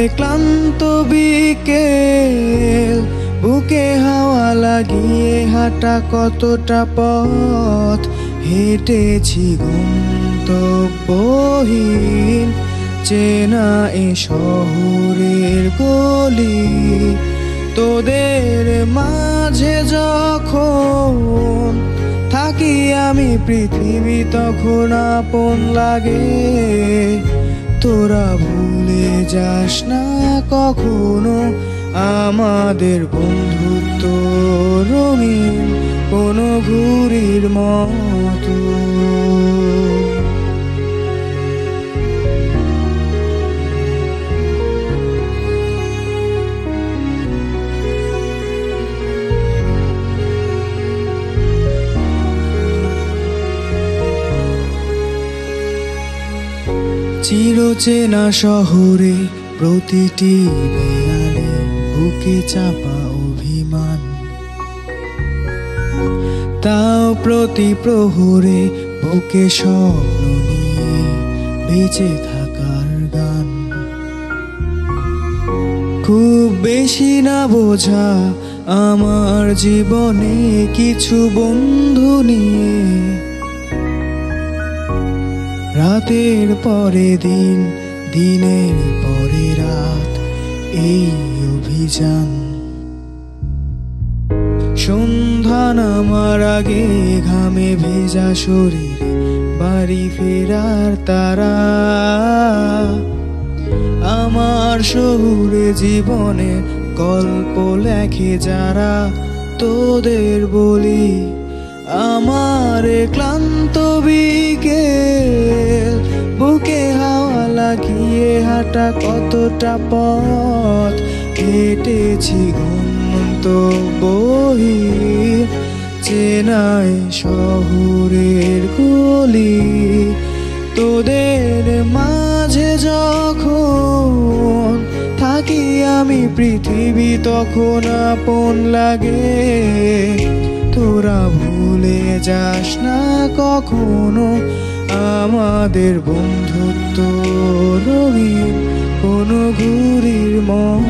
ক্লান্ত বিকেল, বুকে হাওয়া লাগিয়ে হাঁটা কতটা পথ হেঁটেছি গন্তব্যহীন। চেনা এ শহরের গলি, তোদের মাঝে যখন থাকি আমি পৃথিবী তখন আপন লাগে। তোরা ভুলে যাস না কখনো আমাদের বন্ধুত্ব রঙিন কোনো ঘুড়ির মতো। চিরচেনা শহরে প্রতিটি দেয়ালে বুকে চাপা অভিমান, তাও প্রতি প্রহরে বুকে স্বপ্ন নিয়ে বেঁচে থাকার গান। খুব বেশি না বোঝা আমার জীবনে কিছু বন্ধু নিয়ে, রাতের পরে দিন, দিনের পরে রাত এই অভিযান। সন্ধ্যা নামার আগে ঘামে ভেজা শরীরে বাড়ি ফেরার তারা, আমার শহুরে জীবনে গল্প লেখে যারা তোদের বলি। আমার ক্লান্ত বিকেল, বুকে হাওয়া লাগিয়ে হাঁটা কতটা পথ হেঁটেছি গন্তব্যহীন। চেনাই শহরের গলি, তোদের মাঝে যখন থাকি আমি পৃথিবী তখন আপন লাগে। তোরা ভুলে যাস না কখনো আমাদের বন্ধুত্ব রঙিন কোনো ঘুড়ির মতো।